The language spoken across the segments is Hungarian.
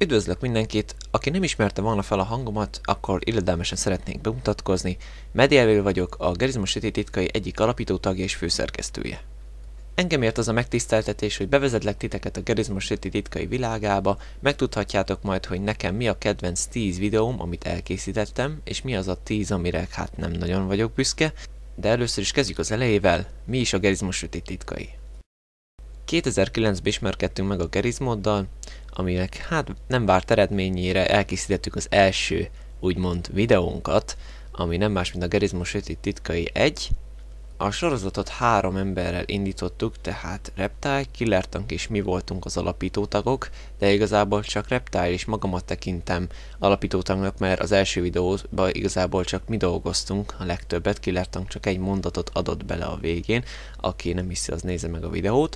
Üdvözlök mindenkit! Aki nem ismerte volna fel a hangomat, akkor illedelmesen szeretnék bemutatkozni. Mediavél vagyok, a Gerizmo Sötét Titkai egyik alapító tagja és főszerkesztője. Engem ért az a megtiszteltetés, hogy bevezetlek titeket a Gerizmo Sötét Titkai világába, megtudhatjátok majd, hogy nekem mi a kedvenc 10 videóm, amit elkészítettem, és mi az a 10, amire hát nem nagyon vagyok büszke, de először is kezdjük az elejével, mi is a Gerizmo Sötét Titkai. 2009-ben ismerkedtünk meg a Gerizmoddal, aminek hát nem várt eredményére elkészítettük az első, úgymond videónkat, ami nem más, mint a Gerizmo Sötét Titkai 1. A sorozatot 3 emberrel indítottuk, tehát Reptile, Killertank és mi voltunk az alapítótagok, de igazából csak Reptile és magamat tekintem alapítótagnak, mert az első videóban igazából csak mi dolgoztunk a legtöbbet, Killertank csak egy mondatot adott bele a végén, aki nem hiszi, az nézze meg a videót.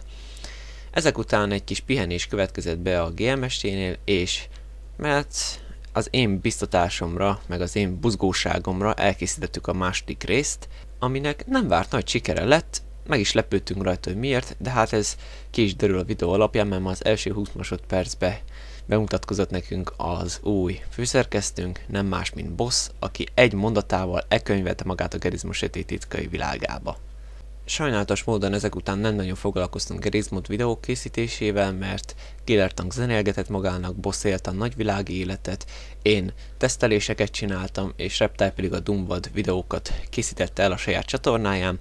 Ezek után egy kis pihenés következett be a GMST-nél, és mert az én biztatásomra, meg az én buzgóságomra elkészítettük a második részt, aminek nem várt nagy sikere lett, meg is lepődtünk rajta, hogy miért, de hát ez ki is derül a videó alapján, mert az első 20 másodpercben bemutatkozott nekünk az új főszerkesztőnk, nem más, mint Boss, aki egy mondatával elkönyvelte magát a Gerizmo Sötét Titkai világába. Sajnálatos módon ezek után nem nagyon foglalkoztunk Gerizmot videók készítésével, mert Killertank zenélgetett magának, Boss élte a nagyvilági életet, én teszteléseket csináltam, és Reptile pedig a Doomvad videókat készítette el a saját csatornáján,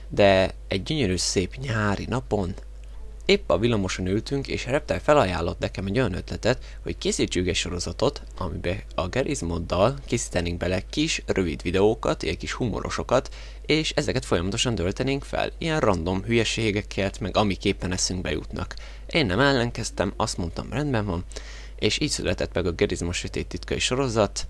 de egy gyönyörű szép nyári napon épp a villamoson ültünk, és Reptile felajánlott nekem egy olyan ötletet, hogy készítsük egy sorozatot, amiben a Gerizmoddal készítenénk bele kis, rövid videókat, ilyen kis humorosokat, és ezeket folyamatosan töltenénk fel, ilyen random hülyeségeket, meg amik éppen eszünkbe jutnak. Én nem ellenkeztem, azt mondtam, rendben van, és így született meg a Gerizmo Sötét Titkai sorozat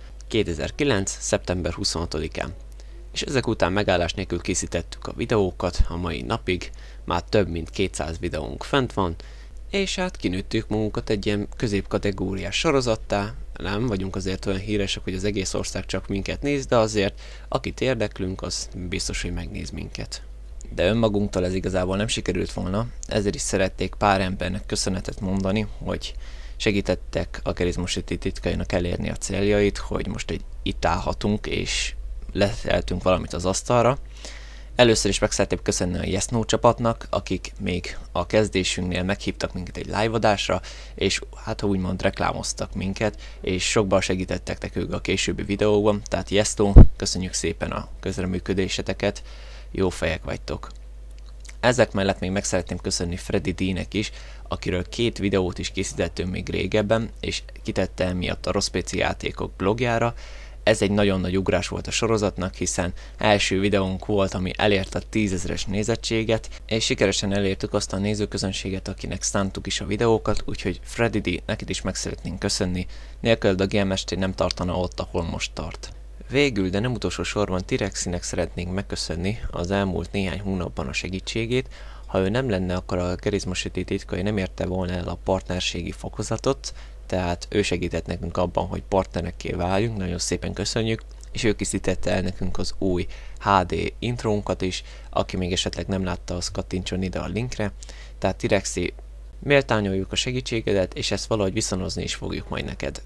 2009. szeptember 26-án. És ezek után megállás nélkül készítettük a videókat a mai napig, már több mint 200 videónk fent van, és hát kinőttük magunkat egy ilyen középkategóriás sorozattá. Nem vagyunk azért olyan híresek, hogy az egész ország csak minket néz, de azért akit érdeklünk, az biztos, hogy megnéz minket. De önmagunktól ez igazából nem sikerült volna, ezért is szerették pár embernek köszönetet mondani, hogy segítettek a Gerizmo Sötét Titkainak elérni a céljait, hogy most itt állhatunk és leteltünk valamit az asztalra. Először is meg szeretném köszönni a Yes No csapatnak, akik még a kezdésünknél meghívtak minket egy live adásra, és hát úgymond reklámoztak minket, és sokban segítettek nekünk a későbbi videóban, tehát Yes No, köszönjük szépen a közreműködéseteket, jó fejek vagytok. Ezek mellett még meg szeretném köszönni Freddy D-nek is, akiről 2 videót is készítettünk még régebben, és kitette emiatt a Rossz PC játékok blogjára. Ez egy nagyon nagy ugrás volt a sorozatnak, hiszen első videónk volt, ami elérte a 10 000-es nézettséget, és sikeresen elértük azt a nézőközönséget, akinek szántuk is a videókat, úgyhogy Freddy D, neked is meg szeretnénk köszönni, nélküled a GMST nem tartana ott, ahol most tart. Végül, de nem utolsó sorban T-Rexinek szeretnénk megköszönni az elmúlt néhány hónapban a segítségét. Ha ő nem lenne, akkor a Gerizmo Sötét Titkai nem érte volna el a partnerségi fokozatot, tehát ő segített nekünk abban, hogy partnerekké váljunk, nagyon szépen köszönjük, és ő készítette el nekünk az új HD intrónkat is, aki még esetleg nem látta, az kattintson ide a linkre, tehát T-Rexi, méltányoljuk a segítségedet, és ezt valahogy viszonozni is fogjuk majd neked.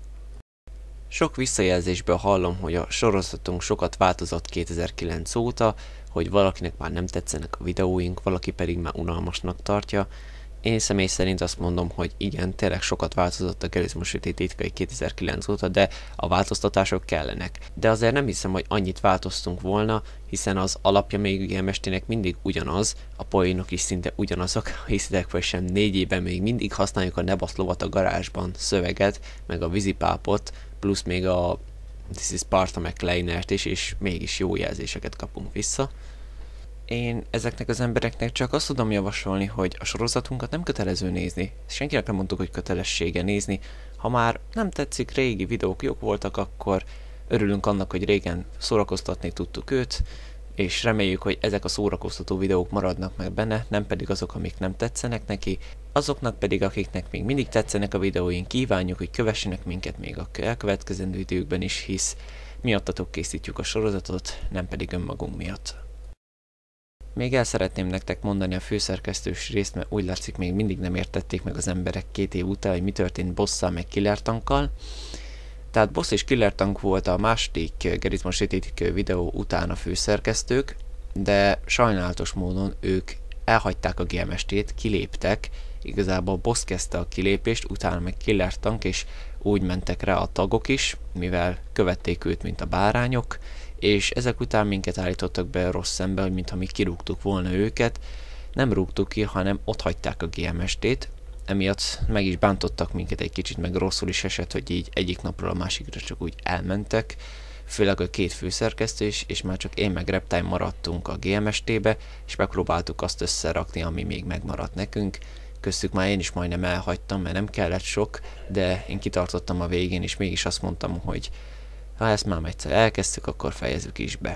Sok visszajelzésből hallom, hogy a sorozatunk sokat változott 2009 óta, hogy valakinek már nem tetszenek a videóink, valaki pedig már unalmasnak tartja. Én személy szerint azt mondom, hogy igen, tényleg sokat változott a Gerizmo Sötét Titkai 2009 óta, de a változtatások kellenek. De azért nem hiszem, hogy annyit változtunk volna, hiszen az alapja még GMST-nek mindig ugyanaz, a poénok is szinte ugyanazok, hiszitek vagy sem 4 éven még mindig használjuk a Nebaszlovat a garázsban, szöveget, meg a vízipápot, plusz még a This is Sparta McLeanert is, és mégis jó jelzéseket kapunk vissza. Én ezeknek az embereknek csak azt tudom javasolni, hogy a sorozatunkat nem kötelező nézni. Senkinek nem mondtuk, hogy kötelessége nézni. Ha már nem tetszik, régi videók jók voltak, akkor örülünk annak, hogy régen szórakoztatni tudtuk őt, és reméljük, hogy ezek a szórakoztató videók maradnak meg benne, nem pedig azok, amik nem tetszenek neki. Azoknak pedig, akiknek még mindig tetszenek a videóink, kívánjuk, hogy kövessenek minket még a elkövetkezendő időkben is, hisz miattatok készítjük a sorozatot, nem pedig önmagunk miatt. Még el szeretném nektek mondani a főszerkesztős részt, mert úgy látszik még mindig nem értették meg az emberek 2 év után, hogy mi történt Bosszal meg Killer Tankkal. Tehát Boss és Killer Tank volt a második Gerizmo sötétítő videó után a főszerkesztők, de sajnálatos módon ők elhagyták a GMST-t, kiléptek, igazából Boss kezdte a kilépést, utána meg Killer Tank, és úgy mentek rá a tagok is, mivel követték őt, mint a bárányok, és ezek után minket állítottak be rossz szembe, hogy mintha mi kirúgtuk volna őket. Nem rúgtuk ki, hanem ott hagyták a GMST-t, emiatt meg is bántottak minket egy kicsit, meg rosszul is esett, hogy így egyik napról a másikra csak úgy elmentek, főleg a 2 főszerkesztő is, és már csak én meg Reptile maradtunk a GMST-be, és megpróbáltuk azt összerakni, ami még megmaradt nekünk. Köztük már én is majdnem elhagytam, mert nem kellett sok, de én kitartottam a végén, és mégis azt mondtam, hogy ha ezt már egyszer elkezdtük, akkor fejezzük is be.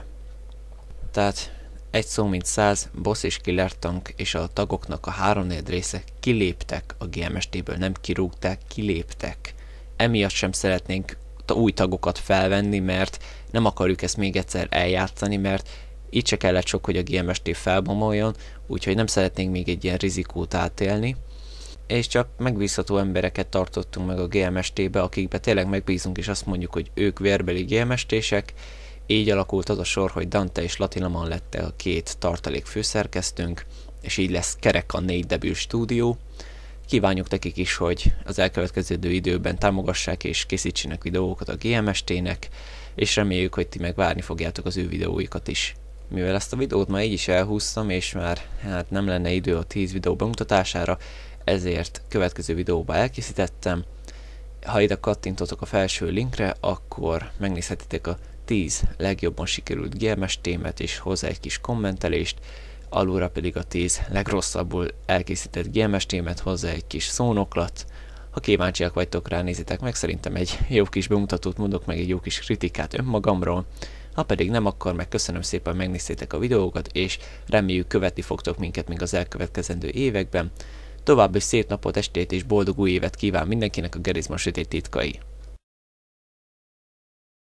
Tehát egy szó mint 100, Boss és Killer Tank és a tagoknak a 3/4 része kiléptek a GMST-ből, nem kirúgták, kiléptek. Emiatt sem szeretnénk új tagokat felvenni, mert nem akarjuk ezt még egyszer eljátszani, mert így se kellett sok, hogy a GMST felbomoljon, úgyhogy nem szeretnénk még egy ilyen rizikót átélni. És csak megbízható embereket tartottunk meg a GMST-be, akikbe tényleg megbízunk, és azt mondjuk, hogy ők vérbeli GMST-sek. Így alakult az a sor, hogy Dante és Latilaman lett a 2 tartalék főszerkesztőnk, és így lesz kerek a 4 debüt stúdió. Kívánjuk nekik is, hogy az elkövetkező időben támogassák és készítsenek videókat a GMST-nek, és reméljük, hogy ti meg várni fogjátok az ő videóikat is. Mivel ezt a videót már így is elhúztam, és már nem lenne idő a 10 videó bemutatására, ezért következő videóba elkészítettem. Ha ide kattintotok a felső linkre, akkor megnézhetitek a 10 legjobban sikerült GMST-met és hozzá egy kis kommentelést, alulra pedig a 10 legrosszabbul elkészített GMST-met, hozzá egy kis szónoklat. Ha kíváncsiak vagytok rá, nézzétek meg, szerintem egy jó kis bemutatót mondok, meg egy jó kis kritikát önmagamról. Ha pedig nem, akkor meg köszönöm szépen, hogy megnéztétek a videókat, és reméljük követni fogtok minket még az elkövetkezendő években. További szép napot, estét és boldog új évet kíván mindenkinek a Gerizmo sötét titkai.